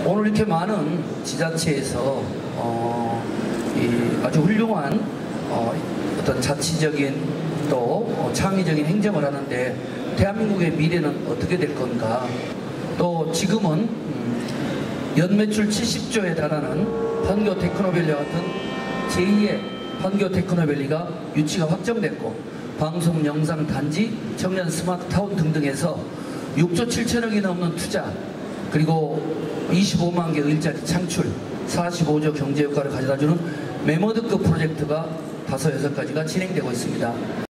오늘 이렇게 많은 지자체에서 아주 훌륭한 어떤 자치적인 또 창의적인 행정을 하는데 대한민국의 미래는 어떻게 될 건가? 또 지금은 연매출 70조에 달하는 판교 테크노밸리와 같은 제2의 판교 테크노밸리가 유치가 확정됐고 방송 영상 단지, 청년 스마트타운 등등에서 6조 7천억이 넘는 투자, 그리고 25만 개의 일자리 창출, 45조 경제 효과를 가져다주는 메머드급 프로젝트가 5, 6가지가 진행되고 있습니다.